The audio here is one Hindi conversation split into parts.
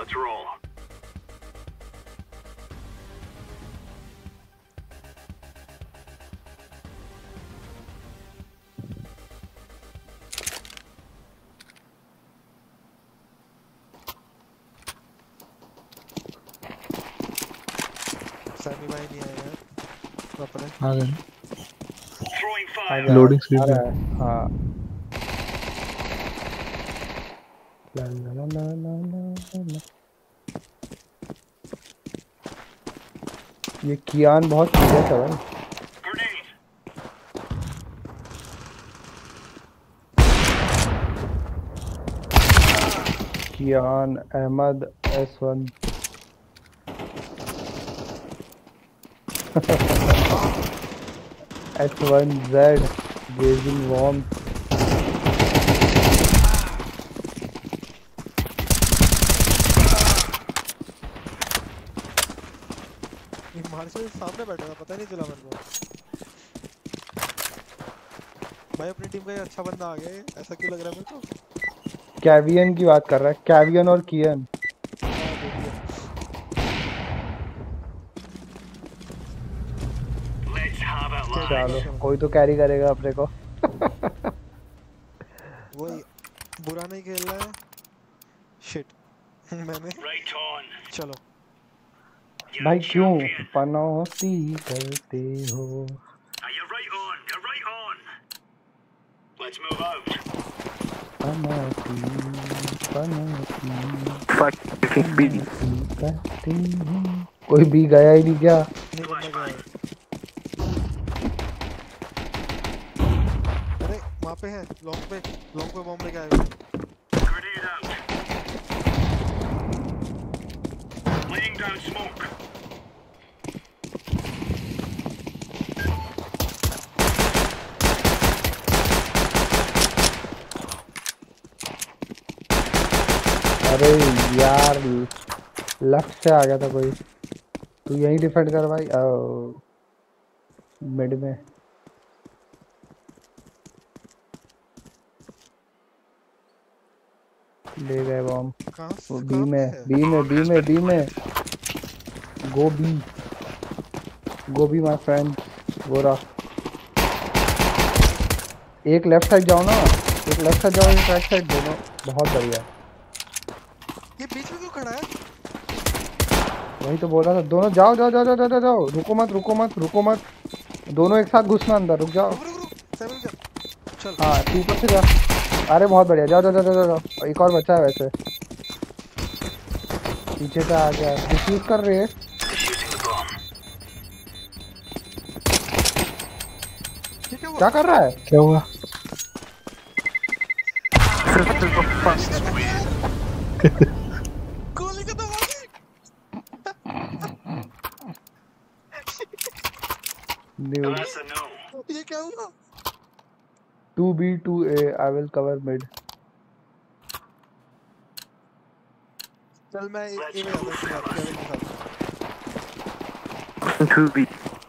Let's roll. सैमी भाई नहीं आए यार प्रॉपर है। आ गए Throwing fire. लोडिंग स्पीड आ पे। रहा है, हाँ। ला ला ला ला ला ला ला। ये कियान बहुत सीरियस है भाई। Grenade. Kiyan Ahmed S1 S1Z Gazing Worm। ये मार्शल सामने बैठा था पता नहीं चला मेरे को। भाई अपनी टीम का ये अच्छा बंदा आ गया है, ऐसा क्यों लग रहा है मेरे को? कैवियन की बात कर रहा है, कैवियन और कियन। हाँ, देखिए। Let's have it live. चलो कोई तो कैरी करेगा अपने को। वही बुरा नहीं खेल रहा है। शिट मैंने Right on. चलो You're भाई a क्यों champion. पनौती करते हो? You're right on. You're right on. Let's move out. Panauti Fucking BD। करते हो। कोई भी गया ही नहीं क्या? नहीं बंदा गया है। अरे वहाँ पे है लॉन्ग पे बॉम्ब लेके आएगा। Grenade out. Laying down smoke. अरे यार लेफ्ट से आ गया था कोई। तू यहीं डिफेंड कर भाई। मिड में ले गए बॉम्ब। कहाँ बी पे में है? बी में गो बी माय फ्रेंड। गोरा एक लेफ्ट साइड जाओ ना, एक लेफ्ट साइड जाओ, एक राइट साइड, दोनों बहुत बढ़िया। ये बीच में क्यों खड़ा है? वही तो बोल रहा था, दोनों जाओ जाओ जाओ जाओ जाओ जाओ। रुको मत। दोनों एक साथ घुसना अंदर। रुक जाओ। रुक सेवन जा चल। हाँ तू ऊपर से जा। अरे बहुत बढ़िया, जाओ जाओ जाओ जाओ जाओ। एक और बचा है वैसे, पीछे से आ गया। डिफ्यूज कर रही है। क्या कर रहा है? क्या हुआ? गोली का दबा के। That's a no. ये क्या हुआ? 2B 2A I will cover mid। चल मैं ये में आता हूँ केविन के साथ। 2B।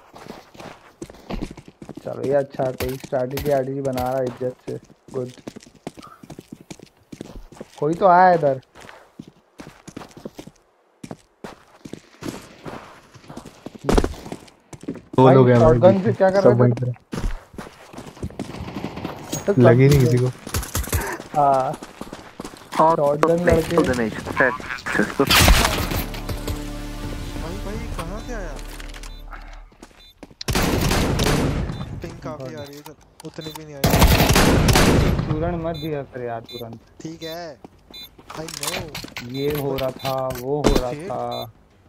चलो ये अच्छा है, कोई स्ट्रैटेजी बना रहा है इज्जत से। गुड। कोई तो आया इधर। दो लोग हैं शॉटगन से क्या कर सब रहे वहीं थे? पे लगी नहीं किसी को। हाँ शॉटगन लड़के। भाई कहाँ से आया? पिंग काफी आ रही है तो उतनी भी नहीं आई। तुरंत मत दिया कर यार, तुरंत। ठीक है आई नो। ये हो रहा था, वो हो रहा फिर? था।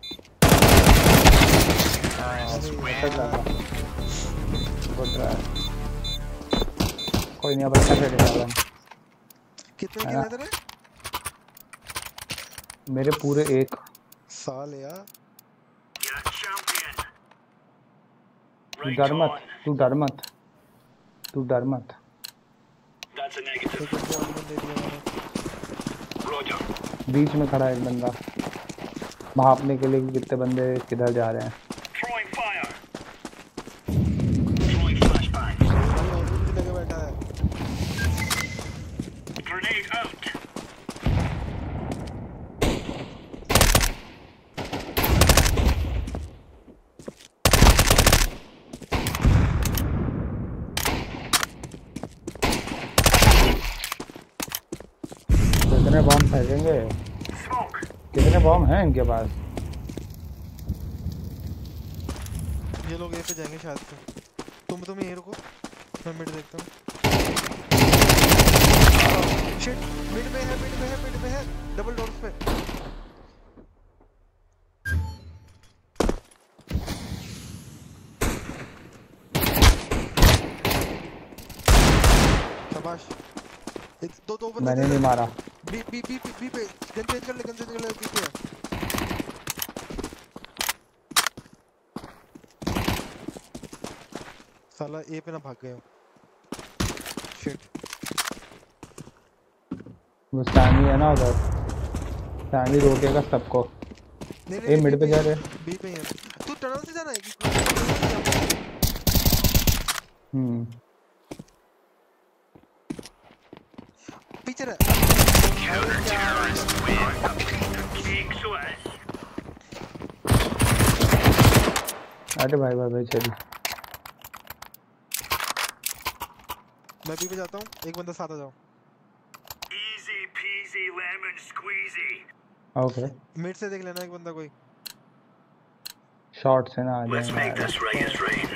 बोल रहा है कोई नहीं, अब अच्छा खेलेगा। कितने है किल ना? है तेरे? मेरे पूरे एक। साल यार। You're a champion. तू Right डर मत, on. तू डर मत, तू डर मत। That's a negative. एक बॉडी में दे दिया मैंने। Roger. बीच में खड़ा है एक बंदा, भापने के लिए कि कितने बंदे किधर जा रहे हैं। Throwing fire. Throwing flashbang. भाई और भी लगे बैठा है। Grenade out. बॉम्ब फेंकेंगे? Smoke. कितने बॉम्ब हैं इनके पास? ये लोग ए पे जाएंगे शायद से। तुम यहीं रुको, मैं मिड देखता हूँ। शिट, मिड में है डबल डोर्स पे। शाबाश। दो बंदे मैंने नहीं मारा। बी पे गन चेंज कर ले बी पे है। साला ए पे ना भाग गए हो। शिट। वो सैमी है ना उधर, सैमी रोकेगा सबको। ये मिड पे जा रहे हैं। बी पे ही है। तू टनल से जाना है कि पीछे रह। Counter-terrorist win. King Swiss. अरे भाई चली। मैं बी पे जाता हूँ, एक बंदा साथ आ जाओ। Easy peasy lemon squeezy. Okay, mid से देख लेना एक बंदा कोई। शॉर्ट से ना आ Let's make जाए। this Vegas rain.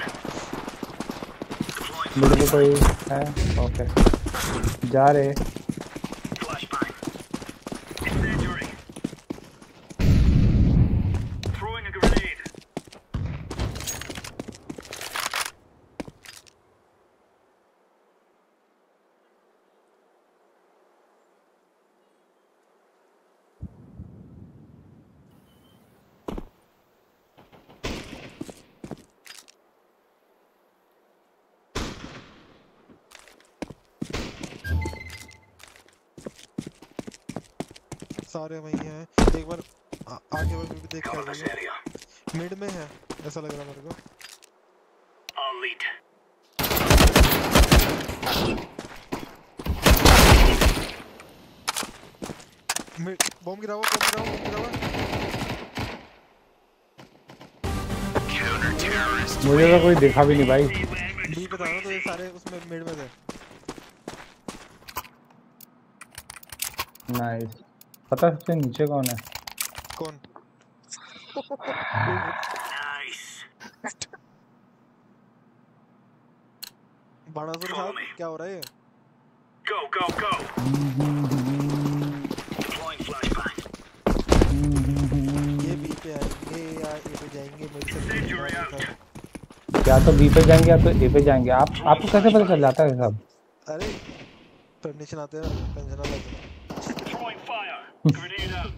मिड पे कोई है? ओके, जा रहे। Flashbang. Incendiary. Throwing a grenade. सारे वहीं हैं। एक बार आगे वाले भी देख Cover के this आइए। area. मिड में है ऐसा लग रहा मेरे को। I'll lead. मिड बॉम्ब गिरा हुआ। Counter-terrorist मुझे तो कोई दिखा भी नहीं भाई। Easy lemon बी बता रहा हूँ तो ये squeezy. सारे उसमें मिड में थे। नाइस। पता है सबसे नीचे कौन है? कौन? Nice. बाणासुर Follow साहब me. क्या हो रहा है ये? Go. Deploying flashbang. ये बी पे आएंगे या ए पे जाएंगे मिड से? Incendiary out. या तो बी पे जाएंगे या तो ए पे जाएंगे। आपको कैसे पता चल जाता है सब? अरे परमिशन आते हैं ना, टेंशन ना ले। Throwing fire. Grenade out.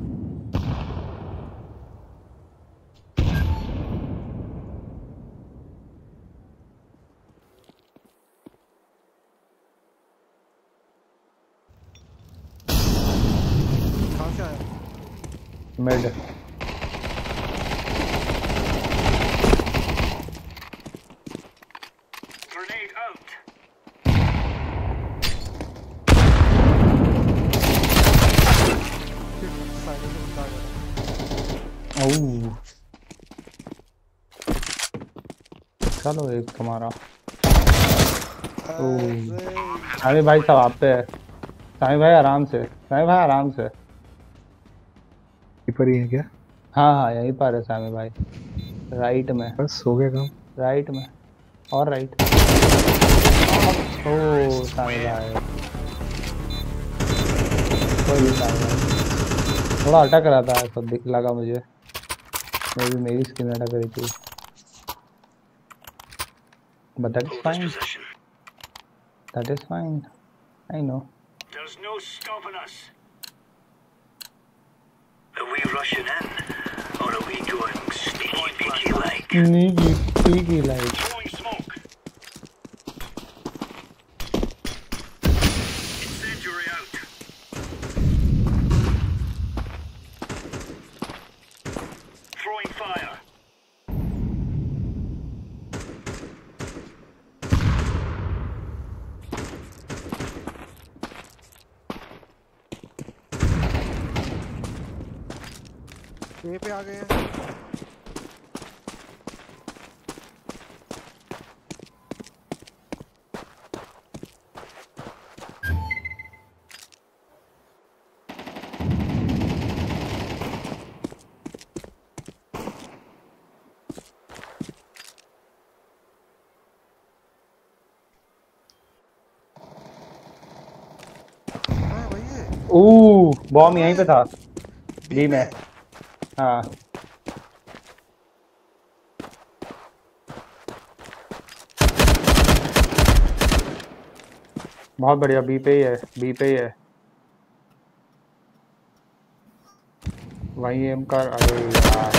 कहाँ से आया? मिड। Grenade out. साइड से बंदा आ गया। ओह, चलो एक तुम्हारा। अरे सामी भाई सब आप पे है। सामी भाई आराम से। कीपर ही है क्या? हाँ यहीं पर है सामी भाई। राइट में। बस हो गया काम। राइट में और राइट। ओह सामी भाई, कोई नहीं सामी भाई। थोड़ा अटक रहा था, सब दिख लगा मुझे। मेरी स्किन अटक रही थी। But that is Hold this fine. position. That is fine. I know. There's no stopping us. Are we rushing in? Or are we going sneaky peeky like? Sneaky like. Throwing smoke. Incendiary out. Throwing fire. ए पे आ गए हैं। बॉम्ब यहीं पे था बी में। हाँ बहुत बढ़िया, बी पे ही है, बी पे ही है। वही एम कर। अरे यार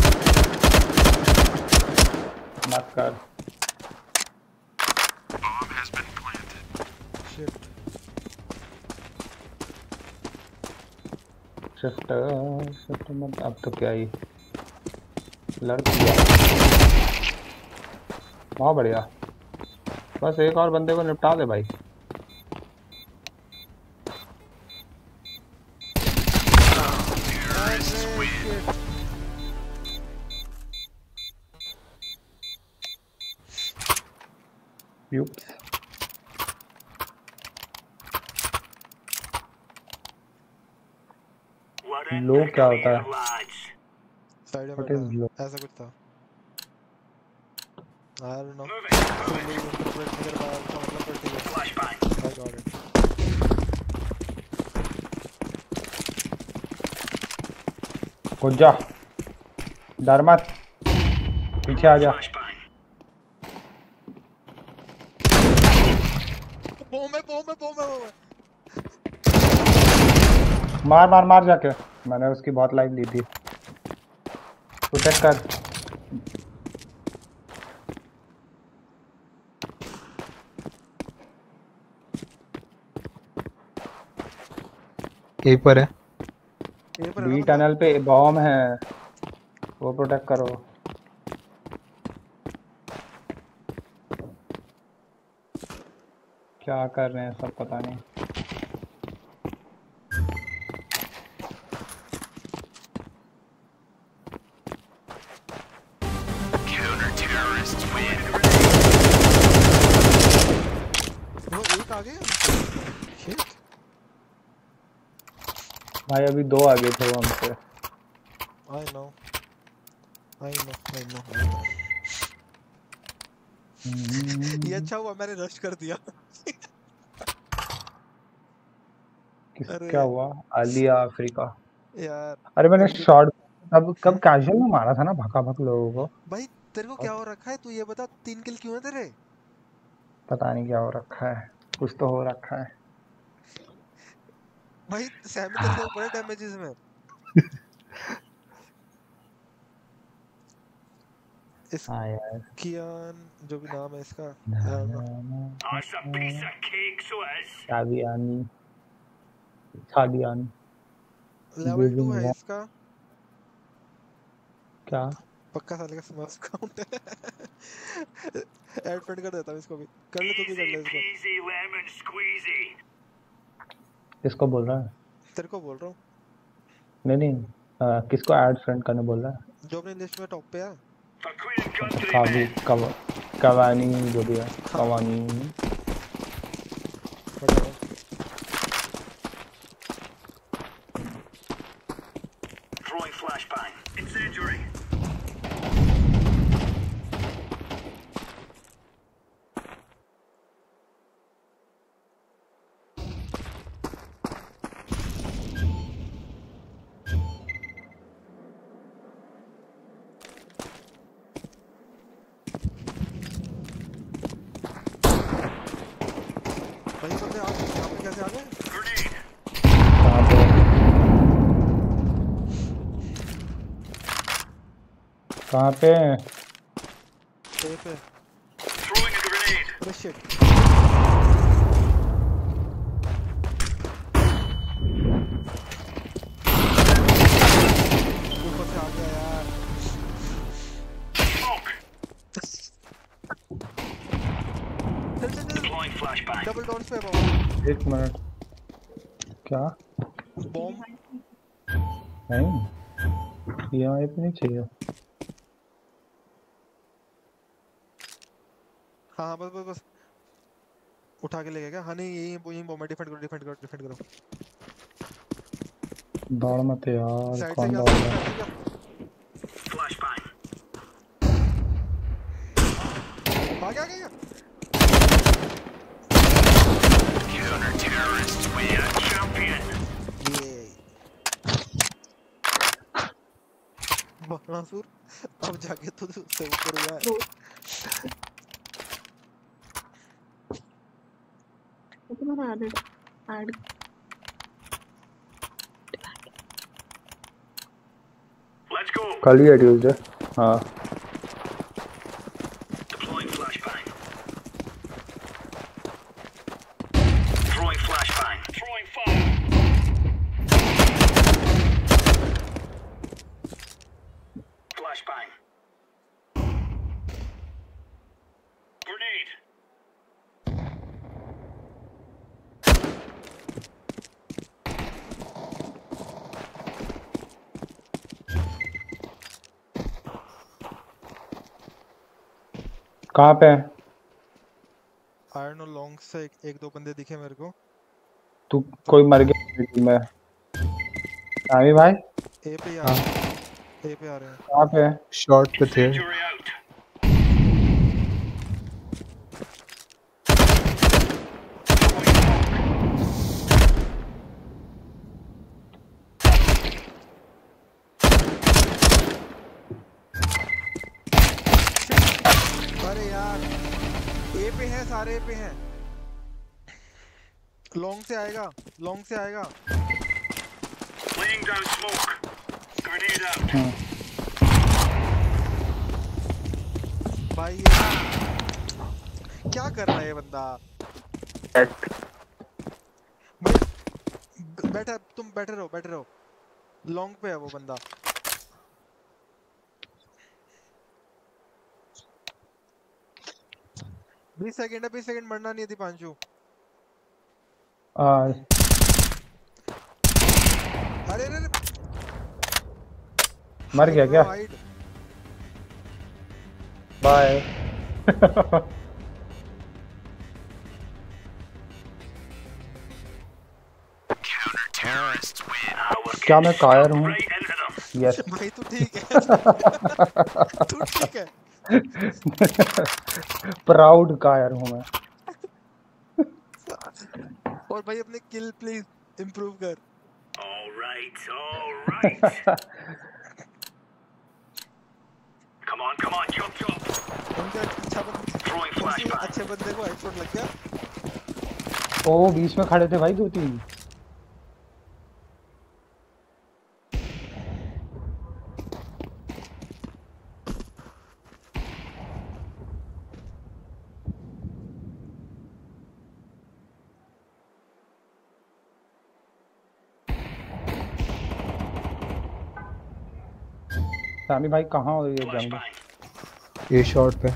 मत कर। शिट। शिफ्ट मत, अब तो क्या ही लड़ दिया। बहुत बढ़िया, बस एक और बंदे को निपटा दे भाई। Oops. लो क्या होता है? साइड में What बैठा is low? ऐसा कुछ था। I don't know। तो मेरी इंटरप्रेट नहीं कर पाया उसका मतलब, पर ठीक है। I got it। कूद जा, डर मत, पीछे आ जा। बॉम्ब है। मार मार मार जाके, मैंने उसकी बहुत लाइफ दी थी। प्रोटेक्ट कर। ए पर है। बी टनल पे बॉम्ब है, वो प्रोटेक्ट करो। क्या कर रहे हैं सब पता नहीं। वो एक आ गया। शिट। भाई अभी दो आगे थे वो हमसे। I know। ये अच्छा हुआ मैंने रश कर दिया। क्या हुआ? आलिया अफ्रीका यार अरे मैंने शॉर्ट कब कैजुअल में मारा था ना भका भक लोगों को। भाई तेरे को क्या हो रखा है, तू ये बता। 3 किल क्यों है तेरे? पता नहीं क्या हो रखा है, कुछ तो हो रखा है। भाई सैमी तेरे से बड़े डैमेजेस में। इस हाँ यार, कियान जो भी नाम है इसका, सादियानी लेवल 2 है इसका। क्या? पक्का साले का स्मर्फ काउंट है। ऐड फ्रेंड कर देता हूँ इसको भी। कर ले, तू भी कर ले इसको। किसको बोल रहा है? तेरे को बोल रहा हूँ, नहीं किसको ऐड फ्रेंड करने बोल रहा है? जो अपनी लिस्ट में टॉप पे है। कवानी जो भी है, कवानी। भाई बंदे यहाँ पे कैसे आ गए? कहाँ पे? पे पे। अरे शिट। ऊपर से आ गया यार। डबल डॉट्स पे बॉम्ब। एक मिनट, क्या? बॉम्ब नहीं यहाँ पे नहीं चाहिए। हाँ बस उठा के ले गया क्या? हाँ नहीं यही बॉम्ब है। डिफेंड करो। दौड़ मत यार, साइड से कौन क्या? दौड़ रहा है? आ गया। ये बाणासुर अब जाके तो उससे ऊपर हुआ है। वो तुम्हारा आदत ऐड Let's go. कल ही है ट्यूसडे। हाँ Deploying flashbang. Throwing flashbang. Throwing fire. Flashbang. Grenade. कहाँ पे है? आई डोंट नो लॉन्ग से एक दो बंदे दिखे मेरे को। तू कोई मर गया मीटिंग में? आमी भाई ए पे आ हाँ। रहे हैं, ए पे आ रहे हैं। कहाँ पे है? शॉर्ट पे थे। Injury out. अरे यार ए पे है, सारे ए पे हैं। लॉन्ग से आएगा, लॉन्ग से आएगा। Laying down smoke. Grenade out. भाई ये क्या कर रहा है ये बंदा? बैठा, तुम बैठे रहो, बैठे रहो। लॉन्ग पे है वो बंदा। बीस सेकंड है, 20 सेकंड मरना नहीं है दीपांशु। अरे अरे मर गया क्या? Wide. Bye. Terrorists win. Our क्या मैं कायर हूँ? right into them. यस। भाई तू ठीक है। तू ठीक है। प्राउड कायर हूँ मैं। और भाई अपने किल प्लीज इंप्रूव कर। All right, all right. Come on, chop, chop. उनका अच्छा बंदा, Throwing flashbang. अच्छे बंदे को हेडशॉट लग गया। ओ बीच में खड़े थे भाई दो तीन। सामी भाई कहाँ हो ये जंग? Flashbang. ए शॉर्ट पे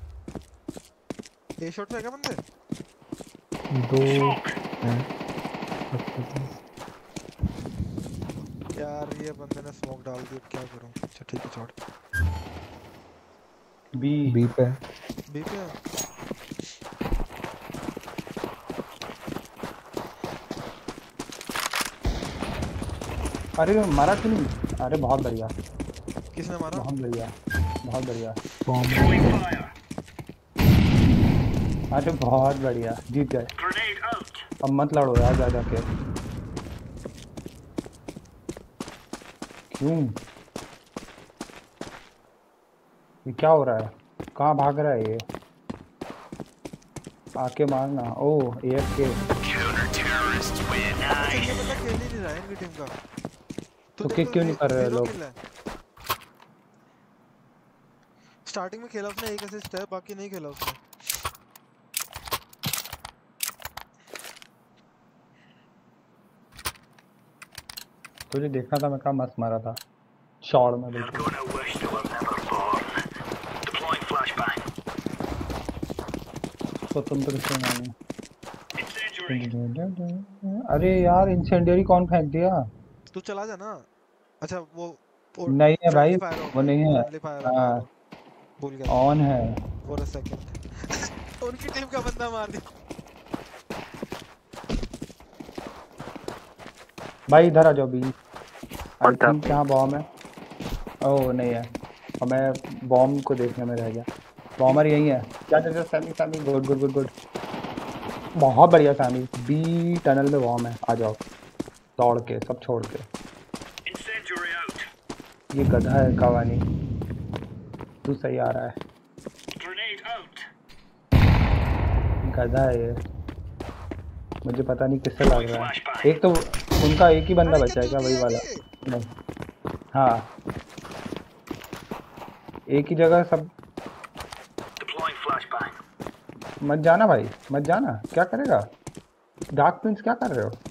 ए शॉट पे क्या बंदे? दो Smoke. हैं। यार ये बंदे ने स्मोक डाल दी, अब क्या करूं? अच्छा ठीक है छोड़। बी बी पे बी पे है। अरे मारा क्यों नहीं? अरे बहुत बढ़िया, किसने मारा? बहुत बढ़िया, बहुत बढ़िया। Bomb Throwing fire. अरे बहुत बढ़िया, जीत गए। Grenade out. अब मत लड़ो यार जा जाके। क्यों? ये क्या हो रहा है? कहाँ भाग रहा है ये? आके मारना। ओ AFK। Counter-terrorists win. ये बंदा खेल ही नहीं रहा है इनकी टीम का। तो किक क्यों नहीं कर रहे लोग? स्टार्टिंग में खेला उसने, एक असिस्ट है, बाकी नहीं खेला उसने। तुझे देखा था मैं कहाँ मस्त मारा था शॉट में I'm बिल्कुल। gonna wish they were never born. Deploying flashbang. स्वतंत्र सेनानी। Incendiary. अरे यार इंसेंडियरी कौन फेंक दिया? तू चला जा ना। अच्छा वो नहीं है भाई, friendly fire वो नहीं है। friendly fire हाँ। भूल गया ऑन है। For a second. उनकी टीम का बंदा मार दिया। भाई इधर आ जाओ बी। आई थिंक यहाँ बॉम्ब है। ओह नहीं है, और मैं बॉम्ब को देखने में रह गया। बॉम्बर यही है। क्या कहते हैं Sammy? Sammy good good good good, बहुत बढ़िया सैमी। बी टनल में बॉम्ब है, आ जाओ दौड़ के, सब छोड़ के। Incendiary out. ये गधा है कावानी, तू सही आ रहा है। Grenade out. गधा है ये, मुझे पता नहीं किससे लग Throwing रहा है। flashbang. एक तो उनका एक ही बंदा अरे बचा है क्या, क्या वही चूतिया वाला? है ये? नहीं, हाँ एक ही जगह सब। Deploying flashbang. मत जाना भाई, मत जाना। क्या करेगा डार्क प्रिंस, क्या कर रहे हो?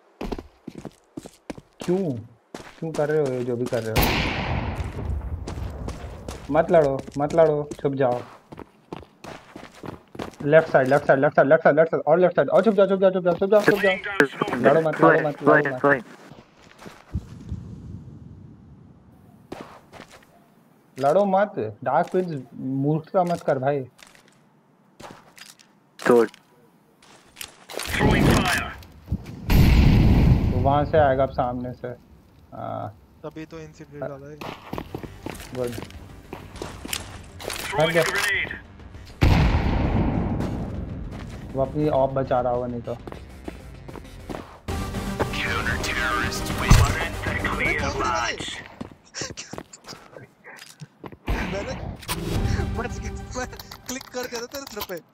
क्यों क्यों कर रहे हो ये जो भी कर रहे हो? मत लड़ो मत लड़ो, छुप जाओ। Left side left side left side left side left side और लेफ्ट साइड, और छुप जाओ छुप जाओ छुप जाओ छुप जाओ छुप Laying जाओ। down smoke. लड़ो मत लड़ो मत लड़ो मत लड़ो मत। डार्क प्रिंस मूर्खता मत कर भाई। Throwing fire. तो वहां से आएगा अब सामने से। तभी तो इंसिडेंट डाला है। Good. Throwing Okay. a grenade. वो अपनी ऑफ बचा रहा होगा नहीं तो। Counter-terrorists win. Surrender clear, lads. मैं क्लिक कर दिया था तेरे सिर पे।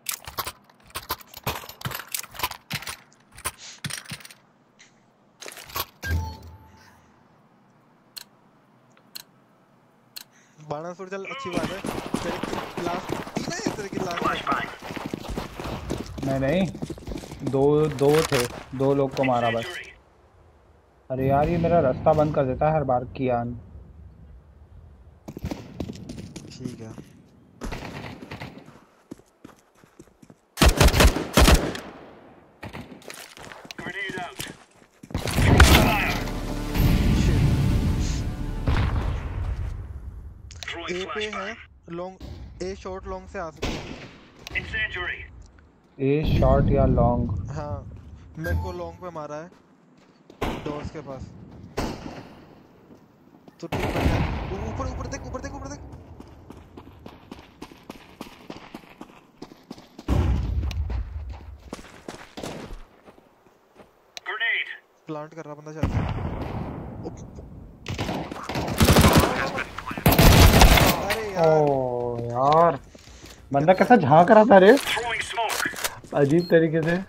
बाणासुर चल अच्छी बात है। तेरे की लास्ट की ना ये तेरे की लास्ट। Flashbang. नहीं दो थे, दो लोग को मारा बस। Incendiary. अरे यार ये मेरा रास्ता बंद कर देता है हर बार कियान। ठीक है। Grenade out. Throwing fire. Throwing ए पे है flashbang. Long, A short long से आ सकते हैं। Incendiary. ए शॉर्ट या लॉन्ग? हाँ मेरे को लॉन्ग पे मारा है डोर्स के पास। तो ठीक है, ऊपर ऊपर देख ऊपर देख ऊपर देख। Grenade. प्लांट कर रहा बंदा शायद। अरे यार ओ यार बंदा कैसा झांक रहा था रे, Throwing smoke. अजीब तरीके से।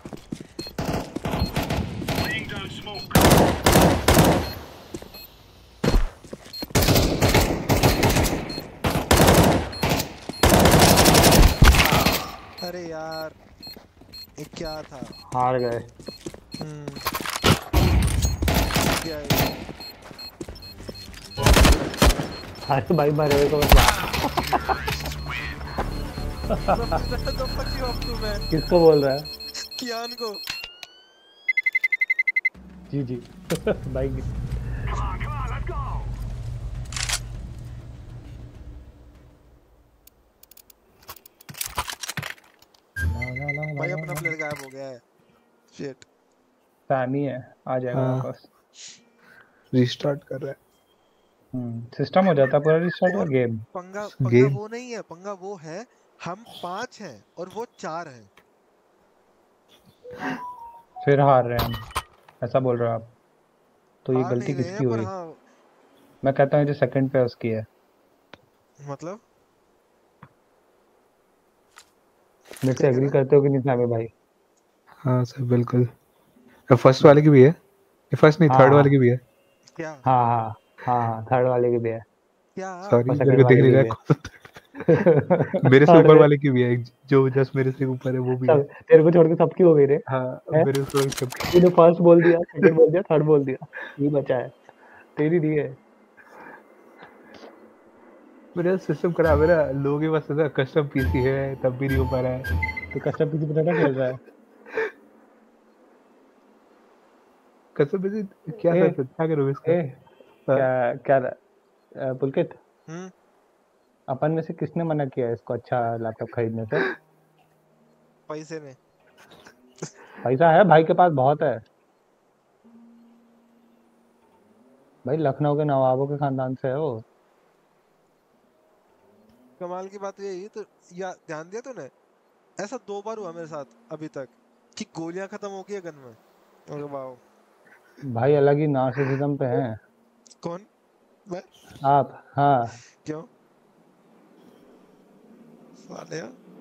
Laying down smoke. अरे यार ये क्या था? हार गए। क्या है? अरे भाई मरे को बस तो पची अब तू मैं किसको बोल रहा है? कियान को। जी जी भाई Come on, let's go. भाई अपना प्लेयर गायब हो गया है। शिट। फैमी है, आ जाएगा हाँ। वापस। रिस्टार्ट कर रहा है। सिस्टम हो जाता है पूरा रिस्टार्ट या गेम? पंगा गेम। वो नहीं है, पंगा वो है हम 5 हैं और वो 4 हैं। फिर हार रहे हैं हम, ऐसा बोल रहे हो आप? तो ये हार गलती नहीं रहे किसकी हैं, पर हुई? हाँ मैं कहता हूँ जो सेकंड पे उसकी है। मतलब मेरे से एग्री करते हो कि नहीं सामे भाई? हाँ सर बिल्कुल। फर्स्ट वाले की भी है, ये फर्स्ट नहीं हाँ, थर्ड हाँ। वाले की भी है। क्या हाँ हाँ हाँ हाँ, थर्ड वाले की भी है। क्या सॉरी और मेरे second को दिख वाले नहीं की रहा भी है। मेरे से ऊपर वाले की भी है, जो जस्ट मेरे से ऊपर है वो भी है। सब तेरे को छोड़ के सबकी हो गई रे। हाँ है? मेरे से सबकी। तूने फर्स्ट बोल दिया, सेकंड बोल दिया, थर्ड बोल दिया, ये बचा है, तेरी नहीं है। मेरा सिस्टम खराब है ना, लोगों के पास ना कस्टम पीसी है तब भी नहीं हो पा रहा है। तो कस्टम पीसी पे ना खेल रहा है। कस्टम पीसी क्या ए, क्या करोगे इसका? ए, क्या क्या पुलकित, हम्म अपन में से किसने मना किया है इसको अच्छा लैपटॉप खरीदने से? पैसे ने। पैसा है भाई के पास, बहुत है भाई, लखनऊ के नवाबों के खानदान से है वो। कमाल की बात यही तो, या ध्यान दिया तूने, ऐसा 2 बार हुआ मेरे साथ अभी तक कि गोलियां खत्म हो गई है गन में। अरे वाह। भाई अलग ही नार्सिसिज्म पे हैं। कौन? मैं आप हाँ क्यों साले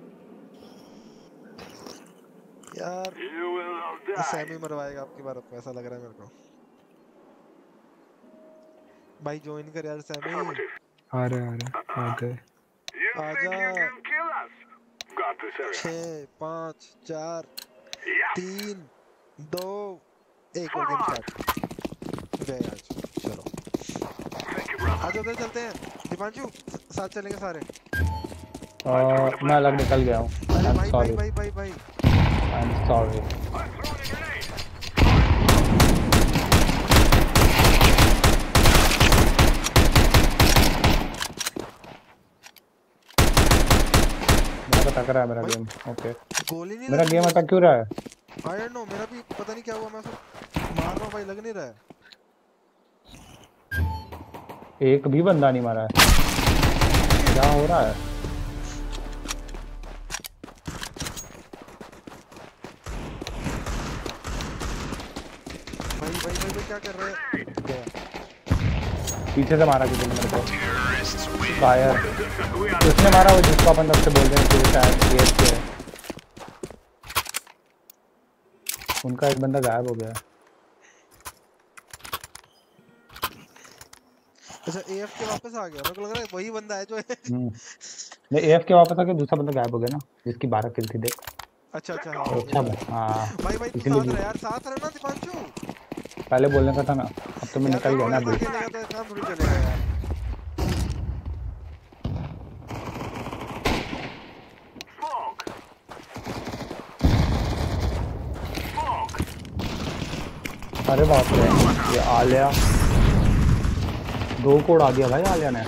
यार You will all die. Sammy मरवाएगा आपकी बार को, ऐसा लग रहा है मेरे को। भाई ज्वाइन कर यार सैमी। Affirmative. आ रहे आ गए। You आजा। think you can kill us? Got this area. 6 5 4 Yeah. 3 2 1 और Full गेम on. स्टार्ट। गए आज चलो Thank you, brother. आज उधर चलते हैं दीपांशु, साथ चलेंगे सारे। मैं अलग निकल गया हूँ। अरे I'm भाई sorry. भाई भाई भाई भाई I'm sorry. I'm throwing a grenade. मेरा अटक रहा है मेरा गेम। ओके गोली नहीं मेरा लग गेम रही अटक क्यों रहा है? आई डोंट नो, मेरा भी पता नहीं क्या हुआ, मैं सब मार रहा हूँ भाई, लग नहीं रहा है। एक भी बंदा नहीं मारा है, क्या हो रहा है? भाई भाई भाई भाई क्या कर रहे हैं? पीछे से मारा किसी ने मेरे को। Terrorists win. Fire We are उसने मारा, वो जिसको अपन तब से बोल रहे हैं कि वो शायद AFK है। उनका एक बंदा गायब हो गया। अच्छा AF के वापस आ गया, मेरे को लग रहा है वही बंदा है जो है। नहीं AFK वापस आ गया, दूसरा बंदा गायब हो गया ना, जिसकी 12 किल थी देख। अच्छा अच्छा तो अच्छा हाँ भाई भाई तू इसीलिए साथ रह यार, साथ रहना दीपांशु। पहले बोलने का था ना, अब तो मैं यार निकल गया ना रोड अभी। पर खेलेगा तो इतना थोड़ी चलेगा यार। fog. Fog. अरे बाप रे, ये आलिया 2 कोड आ गया भाई, आलिया ने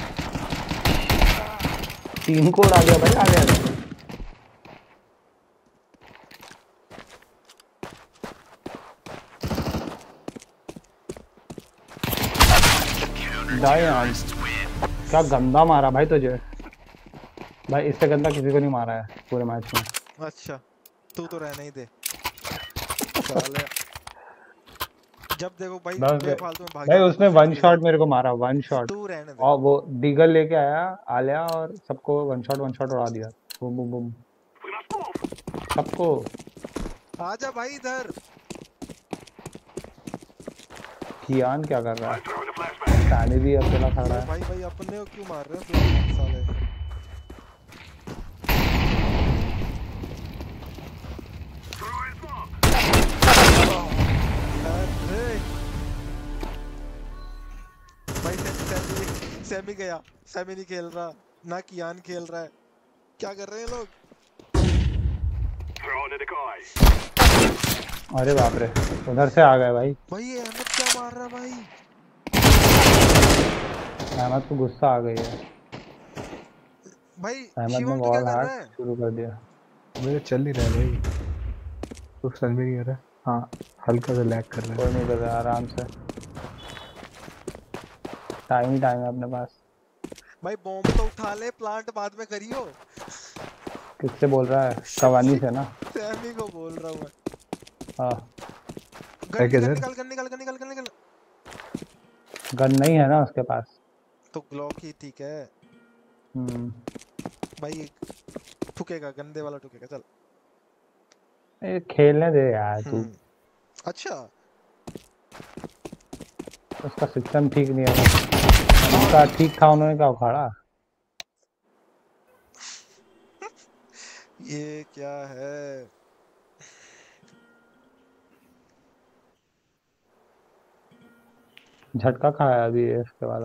3 कोड आ गया भाई आलिया ने। डायन क्या गंदा मारा भाई तुझे भाई, इससे गंदा किसी को नहीं मारा है पूरे मैच में। अच्छा तू तो रहने ही दे साले, जब देखो भाई बस बेफालतू में भाग भाई जाता है, उसने दूसरे 1 की शॉट जगह। मेरे को मारा, 1 शॉट, तू रहने दे। और वो डीगल लेके आया आलिया और सबको 1 शॉट उड़ा दिया, boom boom boom We must move. सबको। आजा भाई इधर। कियान क्या कर रहा है? I'm throwing a flashbang. Saini भी अकेला खड़ा है। भाई भाई अपने को क्यों मार रहे हो तुम साले? Throwing smoke. अरे भाई सैमी गया, सैमी नहीं खेल रहा ना, कियान खेल रहा है, क्या कर रहे हैं लोग? Throwing a decoy. अरे बाप रे, उधर से आ गए भाई। भाई ये अहमद क्या मार रहा है भाई? अहमद को गुस्सा आ गई है, भाई अहमद ने शिवम तू क्या वॉल कर रहा हैक है? शुरू कर दिया। मेरा चल नहीं रहा है भाई, तो समझ में नहीं आ रहा। हाँ हल्का सा लैग कर रहा है। कोई नहीं कर रहा, आराम से, टाइम है अपने पास। भाई बॉम्ब तो उठा ले, प्लांट बाद में करियो। किससे बोल रहा है? कवानी से ना। सैमी को बोल रहा हूँ मैं। हाँ गन किधर? निकल गन निकल गन निकल गन निकल। गन नहीं है ना उसके पास। तो ग्लॉक ही ठीक है भाई, ठुकेगा गंदे वाला ठुकेगा, चल। ये खेलने दे यार तू। अच्छा उसका सिस्टम ठीक नहीं है, उसका ठीक था, उन्होंने क्या उखाड़ा। ये क्या है? झटका खाया अभी इसके वाला।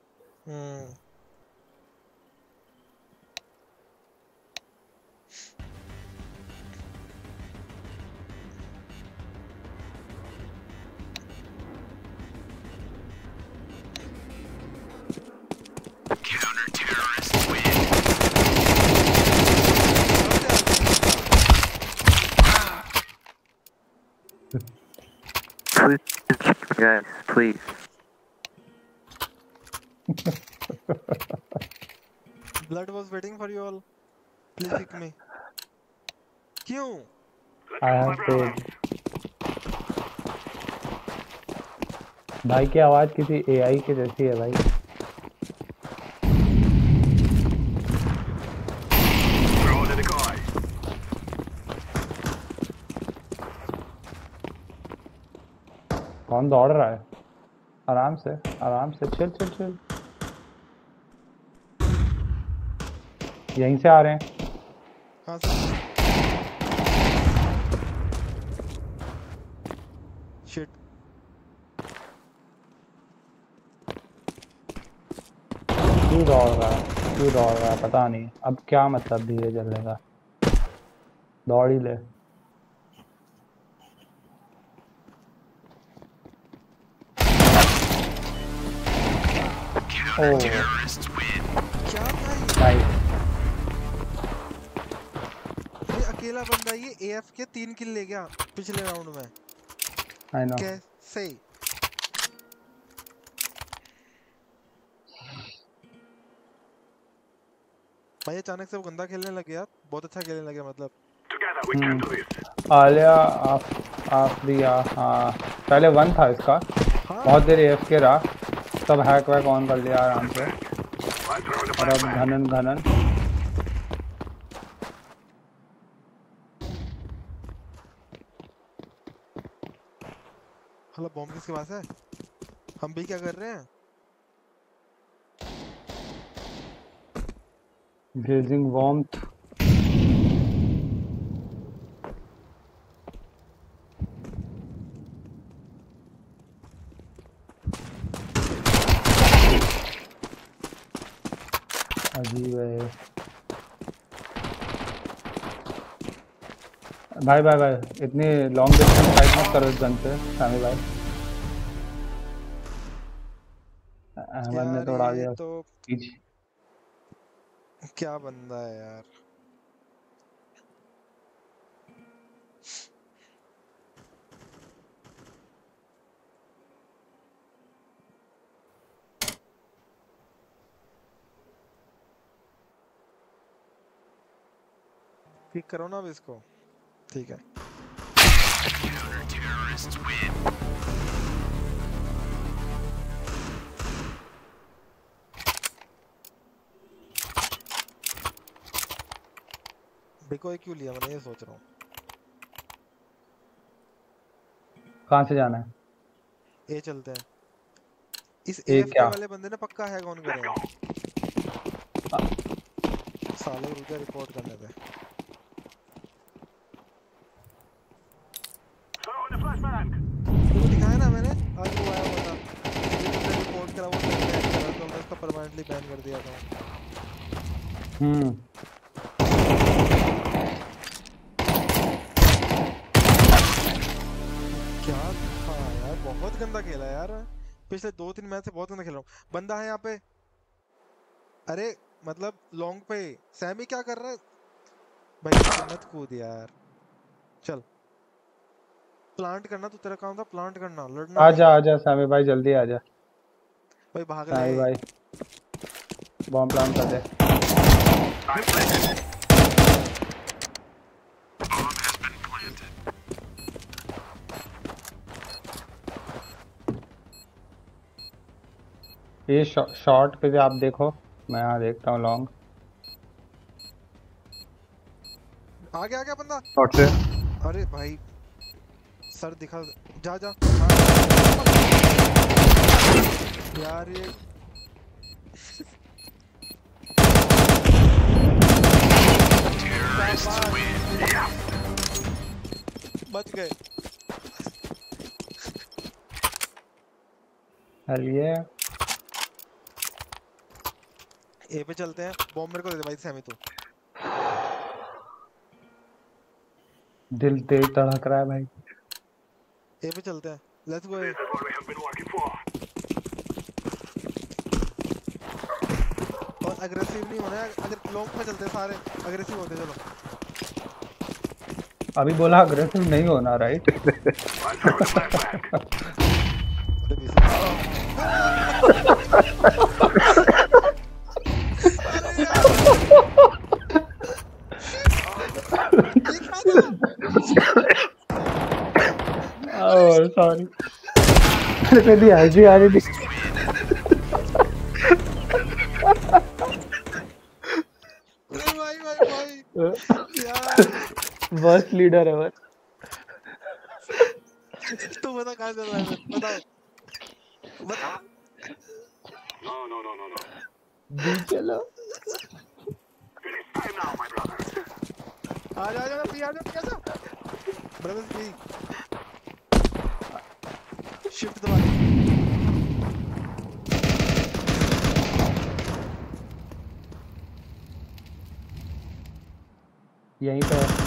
Counter-terrorists win. Please, guys, please. Blood was waiting for you all. Please pick me. क्यों? Let's I go, have my to brothers. भाई की आवाज किसी एआई की जैसी है भाई। Throw to the guy. कौन दौड़ रहा है? आराम से चिल चिल चिल। यहीं से आ रहे हैं। कहाँ से? शिट। क्यों दौड़ रहा है पता नहीं। अब क्या मतलब धीरे चलने का, दौड़ ही ले। ओह Terrorists win. क्या था ये? भाई ये अकेला बंदा ये AF के 3 किल ले गया पिछले राउंड में। I know. कैसे? भाई अचानक से वो गंदा खेलने लग गया, बहुत अच्छा खेलने लग गया मतलब। Together we can do this. Alia आफरिया, हाँ पहले 1 था इसका, हाँ बहुत देर AFK रहा, सब हैक वैक ऑन कर लिया आराम से, I throw the और अब flashbang. घनन हला बॉम्ब किसके पास है? हम भी क्या कर रहे हैं? Blazing warmth. अजीब है भाई। इतनी लॉन्ग डिस्टेंस फाइट मत करो इस गन से सामी भाई। अहमद ने यार तोड़ा ये दिया तो पीछे। क्या बंदा है यार। पिक करो ना अब इसको। ठीक है। Terrorists win. बिको क्यों लिया मैंने ये सोच रहा हूँ। कहाँ से जाना है? ए चलते हैं। इस ए AFK क्या? वाले बंदे ने पक्का हैक ऑन करे हैं। साले को रुक रिपोर्ट करने दे। Throw the flashbang. तुमको दिखाया ना मैंने आज वो आया हुआ था। ये बंदा रिपोर्ट करा वो हैक करा तो मैं उसको परमानेंटली बैन कर दिया था। क्या था यार, बहुत गंदा खेला यार। पिछले 2-3 मैच से बहुत गंदा खेल रहा हूँ। बंदा है यहाँ पे। अरे मतलब लॉन्ग पे सैमी क्या कर रहा है भाई? मत कूद यार। चल प्लांट करना, तो तेरा काम था प्लांट करना, लड़ना आजा सामी भाई जल्दी आजा। भाई भाग सामी ले। भाई बॉम्ब प्लांट कर दे। I planted. Bomb has been planted. ये शॉर्ट पे भी आप देखो, मैं यहाँ देखता हूँ लॉन्ग। आ गया बंदा। शॉट से अरे भाई सर दिखा। जा यार ये Terrorists win. Yeah. बच गए। चलिए ए पे चलते हैं। बॉम्ब मेरे को दे दे भाई सैमी तू। दिल तेज तड़क रहा है भाई। ए पे चलते हैं। Let's go. This is what we have been working for. और अग्रेसिव नहीं होना है। अगर लॉन्ग पे चलते हैं सारे अग्रेसिव होते चलो। अभी बोला अग्रेसिव नहीं होना right? I throw the flashbang. अरे ओह सॉरी। मेरे पे भी हंसी आ रही थी। अरे भाई यार बस लीडर है बस। तू बता कहाँ चल रहा है फिर? बताओ बता। No. बी चलो। Time now, my brother. आजा पी आजा ब्रदर्स पी शिफ्ट दबा के। यहीं पे है।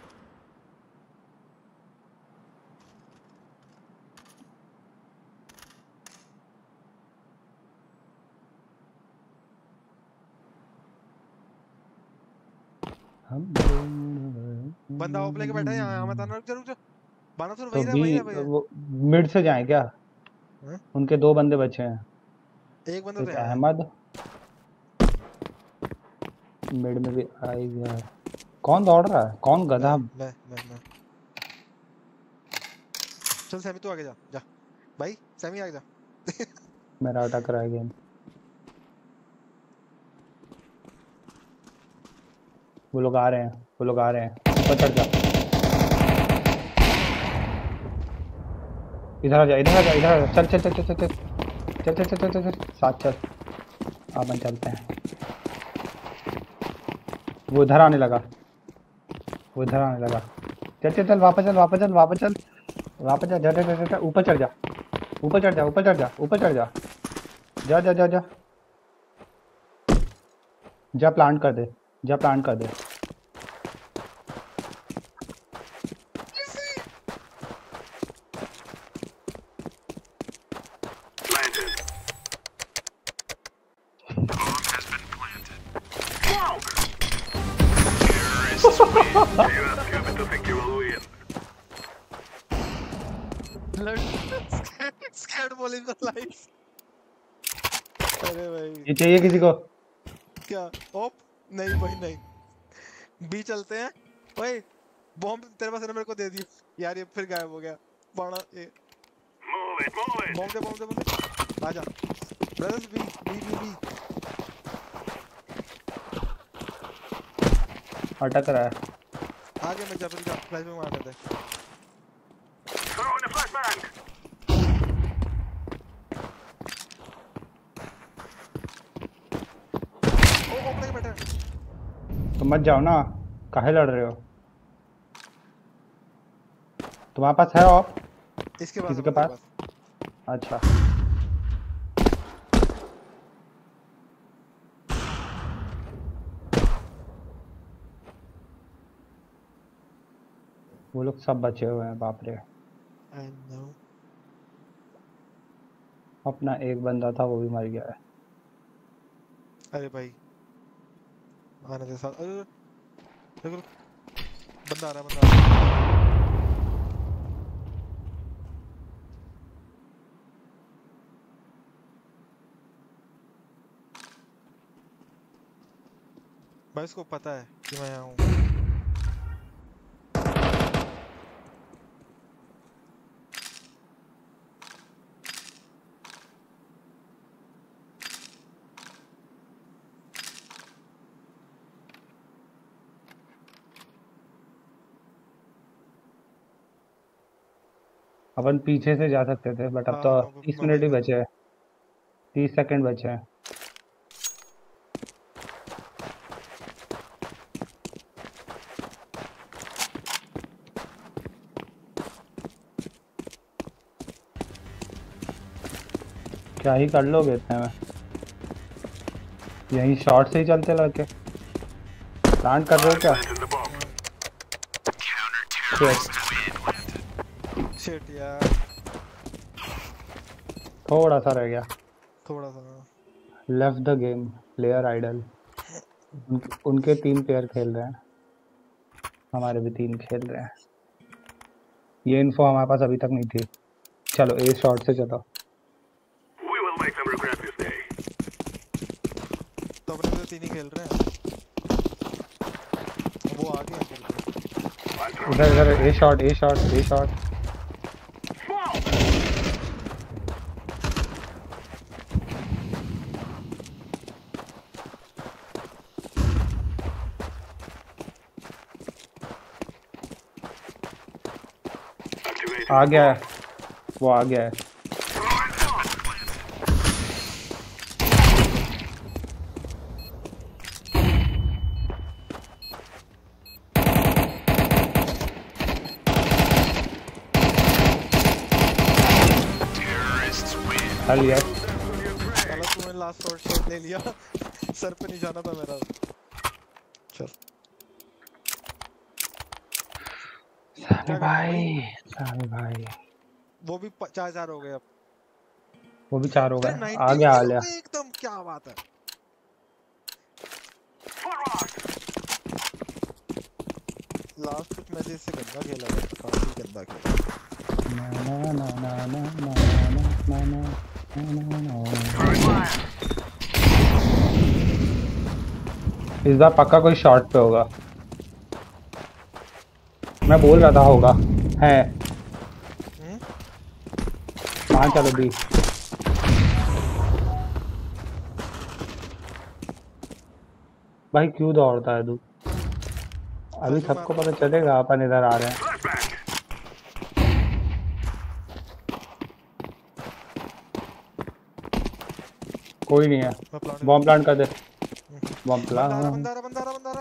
बंदा ओप लेके बैठा है यहाँ मत आना। रुक जा बानासुर तो वही है वो मिड से जाए क्या? हाँ? उनके 2 बंदे बचे हैं। एक बंदा एक तो है अहमद मिड में भी आई गया। कौन दौड़ रहा है? कौन गधा? मैं चल सैमी तू आगे जा भाई सैमी आगे जा। मेरा अटक रहा है गेम। वो लोग आ रहे हैं ऊपर चढ़ जा। इधर आ जा चल साथ चल। अपन चलते हैं। वो इधर आने लगा चल वापस चल जा। ऊपर चढ़ जा जा प्लांट कर दे Planted. Bomb has been planted. Wow! Terrorists win. You are stupid to think you will win. स्कैड बॉलिंग का लाइफ। अरे भाई ये चाहिए किसी को? क्या ओप? नहीं भाई नहीं बी चलते हैं। ओए बॉम्ब तेरे पास है ना मेरे को दे दियो यार। ये फिर गायब हो गया बाणा। ये Move it. बॉम्ब दे आजा ब्रदर्स बी अटक रहा है। आगे मैं जा फ्लैश में मार देते। Throw in the flashbang. ओ ओप लेके बैठा है। तो मत जाओ ना, काहे लड़ रहे हो? तुम्हारे पास है ऑफ? इसके पास किसी के पास? अच्छा वो लोग सब बचे हुए हैं। बाप रे, I know. अपना एक बंदा था वो भी मर गया है। अरे भाई आने दे साथ। अरे देखो बंदा आ रहा है। भाई इसको पता है कि मैं यहाँ हूँ। अपन पीछे से जा सकते थे बट अब तो 30 मिनट ही बचे हैं। 30 सेकंड बचे हैं। क्या ही कर लोगे इतने में? यही शॉर्ट से ही चलते लड़के। प्लांट कर रहे हो क्या? शिट यार थोड़ा सा रह गया। थोड़ा सा left the game player idle. उनके 3 प्लेयर खेल रहे हैं, हमारे भी 3 खेल रहे हैं। ये इन्फो हमारे पास अभी तक नहीं थी। चलो ए शॉट से चलो। तो अपने तो 3 ही खेल रहे हैं। वो आ गया इधर ए शॉट। आ गया है, वो आ गया है। हल यार साला तूने लास्ट शॉट ले लिया। सर पे नहीं जाना था मेरा। चल सामी भाई वो भी 4-4 हो गए अब। वो भी 4 हो गए। तेरे आ 90 गया किल आ हो गया। गए एकदम, क्या बात है। लास्ट कुछ मैचेस से गंदा खेला है, काफी गंदा खेला। ना ना ना ना ना ना ना ना ना ना। इस बार पक्का कोई शॉट पे होगा, मैं बोल रहा था होगा। है कहाँ? चलो भी भाई क्यों दौड़ता है तू? अभी सबको पता चलेगा अपन इधर आ रहे हैं। कोई नहीं है, बॉम्ब प्लांट कर दे। Bomb plant. बंदा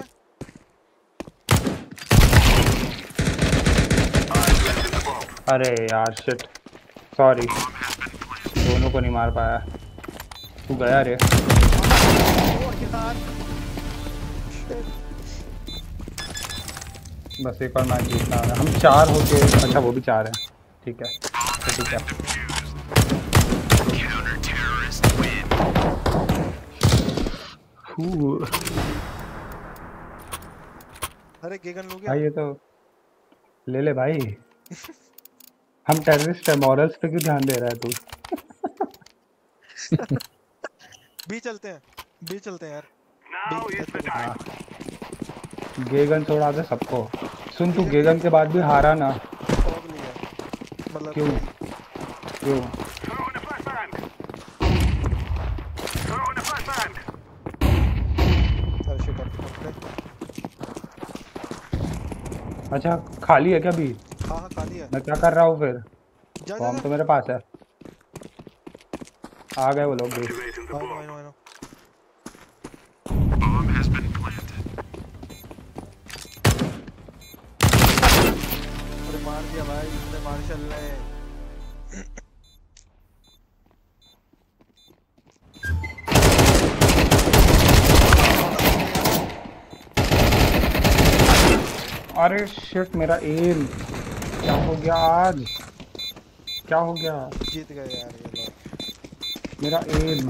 अरे यार शिट, सॉरी, दोनों को नहीं मार पाया। तू गया रे। बस एक और मैच जीतना है। हम 4 होके, अच्छा वो भी 4 है, ठीक है तो ठीक है। अरे गेगन लो गया भाई ये तो ले ले भाई। हम टेररिस्ट है, मॉरल्स पे क्यों ध्यान दे रहा है तू? बी चलते हैं यार। हाँ। गेगन छोड़ा दे सबको। सुन तू गेगन के बाद भी हारा ना। मतलब क्यों क्यों? अच्छा खाली है क्या अभी? हाँ खाली है। मैं क्या कर रहा हूँ फिर? जा बॉम्ब तो मेरे पास है। आ गए वो लोग भी। I know. अरे मार दिया भाई, इसने मार चल रहे हैं। अरे शिट, मेरा एम क्या हो गया आज? क्या हो गया? जीत गए यार ये लोग। मेरा एम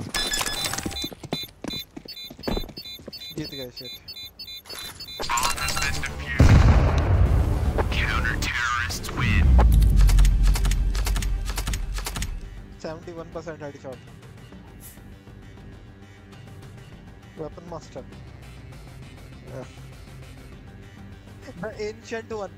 जीत गए shit. Counter-terrorists win. 71% headshot. Weapon master. The ancient one.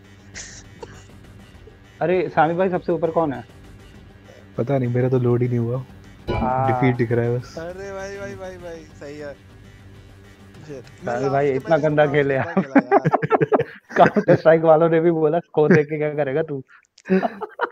अरे सामी भाई सबसे ऊपर कौन है? पता नहीं, मेरा तो लोड ही नहीं हुआ। डिफीट दिख रहा है बस। अरे भाई सही है। सामी भाई इतना गंदा खेले यार। काउंटर स्ट्राइक वालों ने भी बोला स्कोर देख के क्या करेगा तू?